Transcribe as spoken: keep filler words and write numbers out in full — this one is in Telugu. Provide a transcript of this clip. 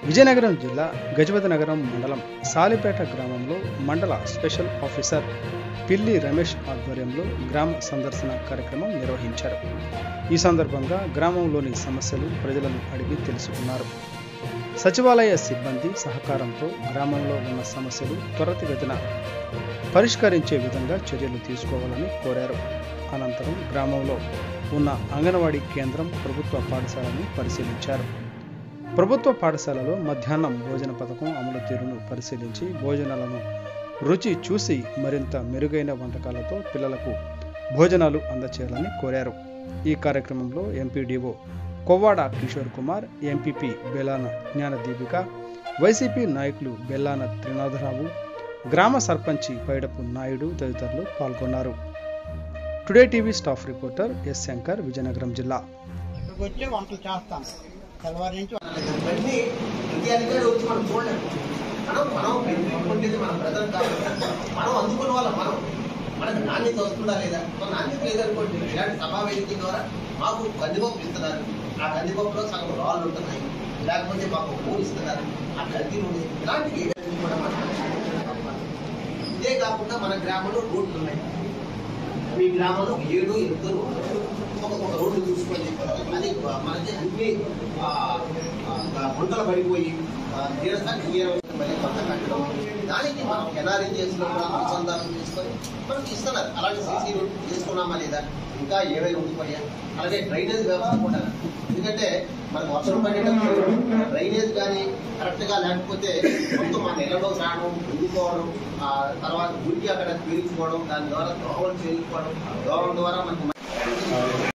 విజయనగరం జిల్లా గజపతి నగరం మండలం సాలిపేట గ్రామంలో మండల స్పెషల్ ఆఫీసర్ పిల్లి రమేష్ ఆధ్వర్యంలో గ్రామ సందర్శన కార్యక్రమం నిర్వహించారు. ఈ సందర్భంగా గ్రామంలోని సమస్యలు ప్రజలను అడిగి తెలుసుకున్నారు. సచివాలయ సిబ్బంది సహకారంతో గ్రామంలో ఉన్న సమస్యలు త్వరితగతిన పరిష్కరించే విధంగా చర్యలు తీసుకోవాలని కోరారు. అనంతరం గ్రామంలో ఉన్న అంగన్వాడీ కేంద్రం, ప్రభుత్వ పాఠశాలను పరిశీలించారు. ప్రభుత్వ పాఠశాలలో మధ్యాహ్నం భోజన పథకం అమలు తీరును పరిశీలించి భోజనాలను రుచి చూసి మరింత మెరుగైన వంటకాలతో పిల్లలకు భోజనాలు అందచేయాలని కోరారు. ఈ కార్యక్రమంలో MPDO Kovvada Kishore Kumar, MPP Bellana Jnanadeepika, YCP నాయకులు బెల్లాన త్రినాథరావు, గ్రామ సర్పంచి పైడపు నాయుడు తదితరులు పాల్గొన్నారు. Today TV staff reporter S Shankar, Vizianagaram జిల్లా. తెల్లవారి నుంచి ఇవన్నీ ఇండియానికే వచ్చి మనం చూడలేము. మనం మనం పెట్టుకుంటేది మన ప్రజలు కాదు, మనం అందుకున్న వాళ్ళ మనం మనకు నాణ్యత వస్తుందా లేదా, మన నాణ్యత లేదనుకోండి. ఇలాంటి సమావేశం ద్వారా మాకు కందిపప్పు ఇస్తున్నారు, ఆ కందిపప్పులో సగం రాళ్ళు ఉంటున్నాయి, లేకపోతే మాకు పూలు ఇస్తున్నారు, ఆ కల్తీ నూనె, ఇలాంటివి ఏదైనా కూడా మనం. ఇదే కాకుండా మన గ్రామంలో రోడ్లు ఉన్నాయి. మీ గ్రామంలో ఏడు ఎనిమిది ఒక రోడ్డు చూసుకోండి, అది మనకి అన్ని గుంటలు పడిపోయి మళ్ళీ కొత్త కట్టడం, దానికి మనం ఎన్ఆర్ఎన్జిఎస్ లో కూడా అనుసంధానం చేసుకొని మనకి ఇస్తున్నారు. అలాంటి సీసీ రోడ్డు చేసుకున్నామా లేదా, ఇంకా ఏవైనా ఉండిపోయా. అలాగే డ్రైనేజ్ వ్యవస్థ కూడా, ఎందుకంటే మనకు వర్షం పడేటప్పుడు డ్రైనేజ్ కానీ కరెక్ట్ గా లేకపోతే మొత్తం మన నెలలో రావడం, ఉండిపోవడం, ఆ తర్వాత గురికి అక్కడ పేరుకుపోవడం, దాని ద్వారా దోమలు చేరుకోవడం, దోమల ద్వారా మనకు